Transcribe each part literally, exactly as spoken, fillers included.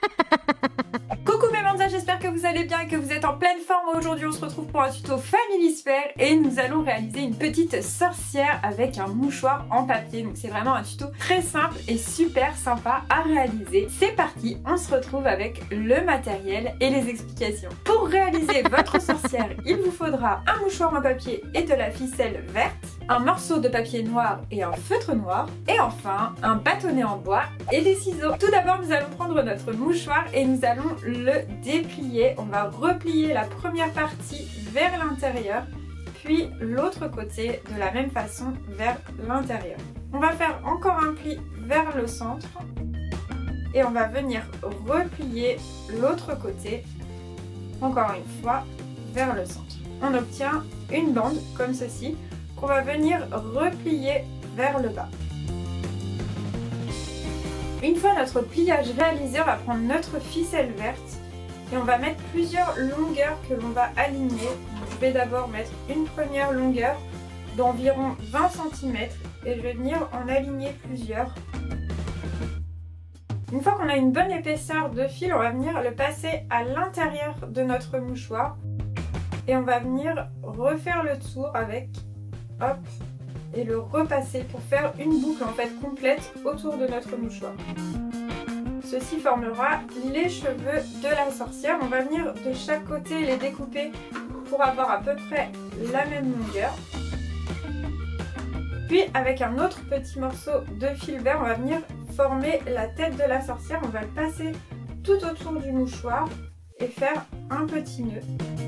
Coucou mes mandas, j'espère que vous allez bien et que vous êtes en pleine forme. Aujourd'hui on se retrouve pour un tuto Familisphère et nous allons réaliser une petite sorcière avec un mouchoir en papier. Donc c'est vraiment un tuto très simple et super sympa à réaliser. C'est parti, on se retrouve avec le matériel et les explications. Pour réaliser votre sorcière, il vous faudra un mouchoir en papier et de la ficelle verte, un morceau de papier noir et un feutre noir, et enfin un bâtonnet en bois et des ciseaux. Tout d'abord nous allons prendre notre mouchoir et nous allons le déplier. On va replier la première partie vers l'intérieur, puis l'autre côté de la même façon vers l'intérieur. On va faire encore un pli vers le centre et on va venir replier l'autre côté encore une fois vers le centre. On obtient une bande comme ceci qu'on va venir replier vers le bas. Une fois notre pliage réalisé, on va prendre notre ficelle verte et on va mettre plusieurs longueurs que l'on va aligner. Donc, je vais d'abord mettre une première longueur d'environ vingt centimètres et je vais venir en aligner plusieurs. Une fois qu'on a une bonne épaisseur de fil, on va venir le passer à l'intérieur de notre mouchoir et on va venir refaire le tour avec, hop, et le repasser pour faire une boucle en fait complète autour de notre mouchoir. Ceci formera les cheveux de la sorcière. On va venir de chaque côté les découper pour avoir à peu près la même longueur. Puis avec un autre petit morceau de fil vert, on va venir former la tête de la sorcière. On va le passer tout autour du mouchoir et faire un petit nœud.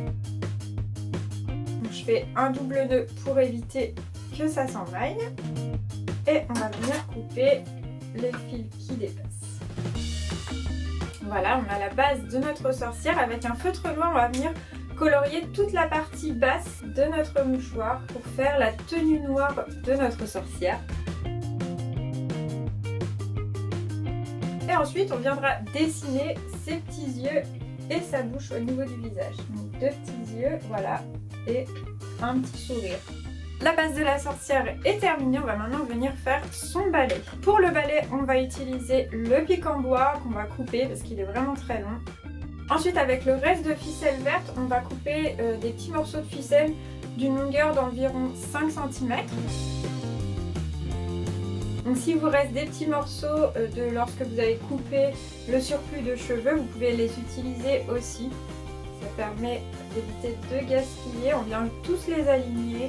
Donc, je fais un double nœud pour éviter que ça s'emmaille et on va venir couper les fils qui dépassent. Voilà, on a la base de notre sorcière. Avec un feutre noir, on va venir colorier toute la partie basse de notre mouchoir pour faire la tenue noire de notre sorcière. Et ensuite, on viendra dessiner ses petits yeux et sa bouche au niveau du visage. Donc deux petits yeux, voilà, et un petit sourire. La base de la sorcière est terminée, on va maintenant venir faire son balai. Pour le balai, on va utiliser le pic en bois qu'on va couper parce qu'il est vraiment très long. Ensuite, avec le reste de ficelle verte, on va couper euh, des petits morceaux de ficelle d'une longueur d'environ cinq centimètres. Donc si vous reste des petits morceaux euh, de lorsque vous avez coupé le surplus de cheveux, vous pouvez les utiliser aussi. Ça permet d'éviter de gaspiller, on vient tous les aligner.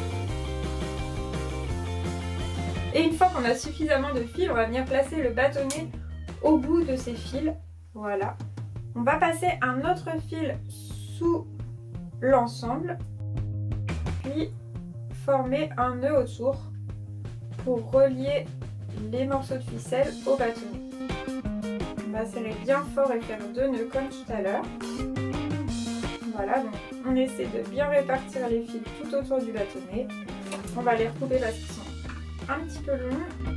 Et une fois qu'on a suffisamment de fils, on va venir placer le bâtonnet au bout de ces fils. Voilà. On va passer un autre fil sous l'ensemble, puis former un nœud autour pour relier les morceaux de ficelle au bâtonnet. On va serrer bien fort et faire deux nœuds comme tout à l'heure. Voilà, donc on essaie de bien répartir les fils tout autour du bâtonnet. On va les recouper parce qu'ils sont un petit peu long.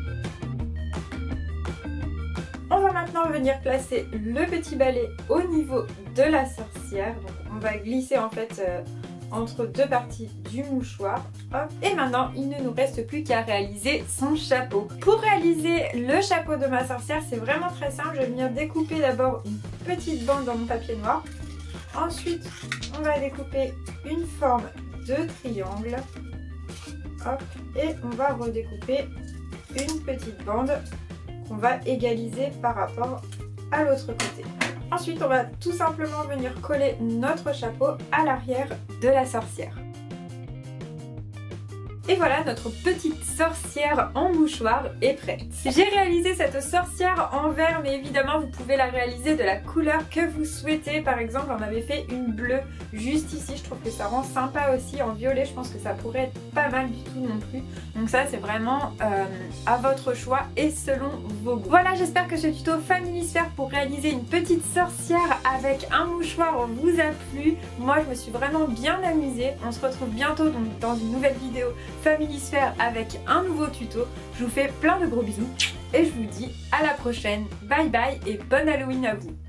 On va maintenant venir placer le petit balai au niveau de la sorcière. Donc on va glisser en fait euh, entre deux parties du mouchoir. Hop. Et maintenant il ne nous reste plus qu'à réaliser son chapeau. Pour réaliser le chapeau de ma sorcière, c'est vraiment très simple. Je vais venir découper d'abord une petite bande dans mon papier noir. Ensuite on va découper une forme de triangle. Hop, et on va redécouper une petite bande qu'on va égaliser par rapport à l'autre côté. Ensuite, on va tout simplement venir coller notre chapeau à l'arrière de la sorcière. Et voilà, notre petite sorcière en mouchoir est prête. J'ai réalisé cette sorcière en vert, mais évidemment vous pouvez la réaliser de la couleur que vous souhaitez. Par exemple, on avait fait une bleue juste ici, je trouve que ça rend sympa aussi. En violet, je pense que ça pourrait être pas mal du tout non plus. Donc ça, c'est vraiment euh, à votre choix et selon vos goûts. Voilà, j'espère que ce tuto Familisphère pour réaliser une petite sorcière avec un mouchoir vous a plu. Moi, je me suis vraiment bien amusée. On se retrouve bientôt donc, dans une nouvelle vidéo Familisphère avec un nouveau tuto. Je vous fais plein de gros bisous et je vous dis à la prochaine. Bye bye et bonne Halloween à vous.